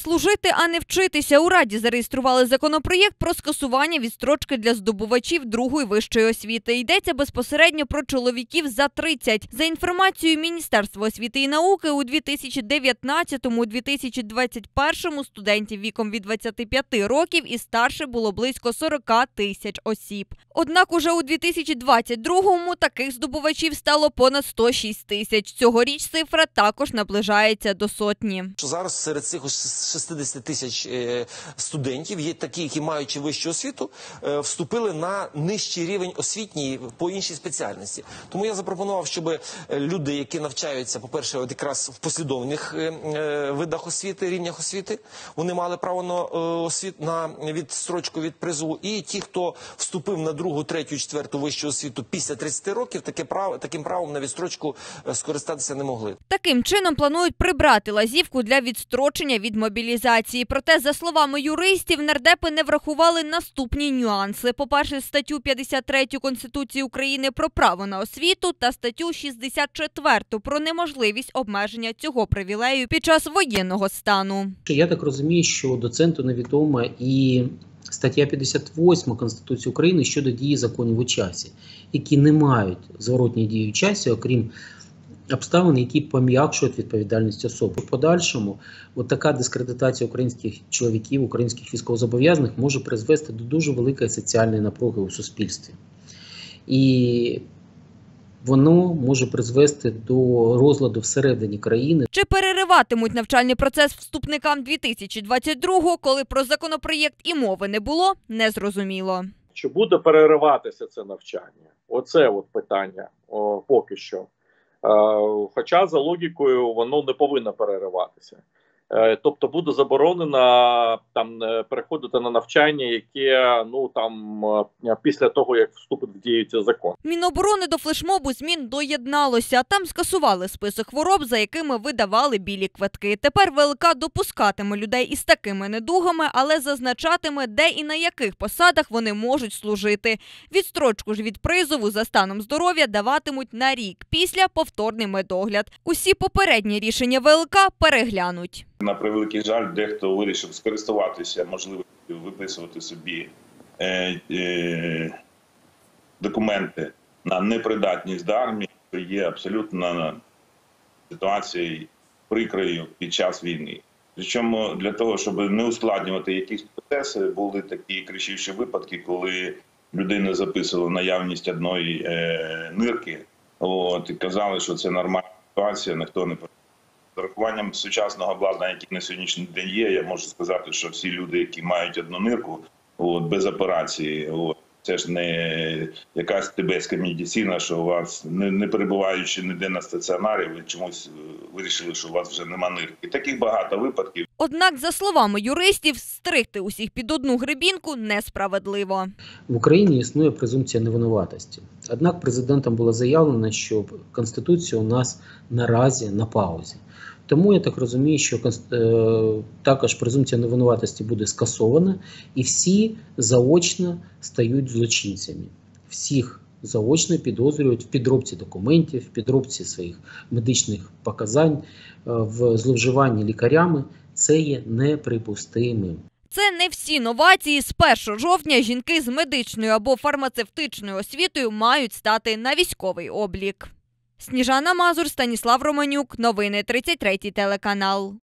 Служити, а не вчитися. У Раді зареєстрували законопроєкт про скасування відстрочки для здобувачів другої вищої освіти. Йдеться безпосередньо про чоловіків за 30. За інформацією Міністерства освіти і науки, у 2019-2021 студентів віком від 25 років і старше було близько 40 тисяч осіб. Однак уже у 2022-му таких здобувачів стало понад 106 тисяч. Цьогоріч цифра також наближається до сотні. Зараз серед цих 60 тисяч студентів є такі, які, маючи вищу освіту, вступили на нижчий рівень освітній по іншій спеціальності. Тому я запропонував, щоб люди, які навчаються, по-перше, от якраз в послідовних видах освіти, рівнях освіти, вони мали право на відстрочку від призову. І ті, хто вступив на другу, третю, четверту вищу освіту після 30 років, таким правом на відстрочку скористатися не могли. Таким чином планують прибрати лазівку для відстрочення від мобілізації. Проте, за словами юристів, нардепи не врахували наступні нюанси. По-перше, статтю 53 Конституції України про право на освіту та статтю 64 про неможливість обмеження цього привілею під час воєнного стану. Я так розумію, що доценту невідома і стаття 58 Конституції України щодо дії законів у часі, які не мають зворотньої дії у часі, окрім обставин, які пом'якшують відповідальність особи. В подальшому така дискредитація українських чоловіків, українських військовозобов'язаних може призвести до дуже великої соціальної напруги у суспільстві. І воно може призвести до розладу всередині країни. Чи перериватимуть навчальний процес вступникам 2022-го, коли про законопроєкт і мови не було, незрозуміло. Чи буде перериватися це навчання? Оце от питання поки що. Хоча за логікою воно не повинно перериватися. Тобто буде заборонено переходити на навчання, яке після того, як вступить в дію цей закон. Міноборони до флешмобу змін доєдналося. Там скасували список хвороб, за якими видавали білі квитки. Тепер ВЛК допускатиме людей із такими недугами, але зазначатиме, де і на яких посадах вони можуть служити. Відстрочку ж від призову за станом здоров'я даватимуть на рік, після повторний медогляд. Усі попередні рішення ВЛК переглянуть. На превеликий жаль, дехто вирішив скористуватися можливістю виписувати собі документи на непридатність до армії, що є абсолютно ситуацією прикрою під час війни. Причому для того, щоб не ускладнювати якісь процеси, були такі кричущі випадки, коли людина записувала наявність одної нирки, і казали, що це нормальна ситуація, ніхто не з урахуванням сучасного обладнання, яке на сьогоднішній день є, я можу сказати, що всі люди, які мають одну нирку, без операції, це ж не якась тибетська медицина, що у вас, не перебуваючи ніде на стаціонарі, ви чомусь вирішили, що у вас вже нема нирки. Таких багато випадків. Однак, за словами юристів, стригти усіх під одну гребінку несправедливо. В Україні існує презумпція невинуватості. Однак президентом було заявлено, що Конституція у нас наразі на паузі. Тому я так розумію, що також презумпція невинуватості буде скасована і всі заочно стають злочинцями. Всіх заочно підозрюють в підробці документів, в підробці своїх медичних показань, в зловживанні лікарями. Це є неприпустимим. Це не всі новації. З 1 жовтня жінки з медичною або фармацевтичною освітою мають стати на військовий облік. Сніжана Мазур, Станіслав Романюк. Новини 33 телеканал.